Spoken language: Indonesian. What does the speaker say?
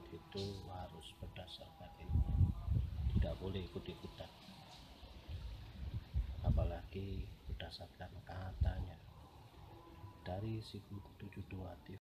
itu harus berdasarkan ilmu, tidak boleh ikut-ikutan, apalagi berdasarkan katanya dari Siku 72 TV.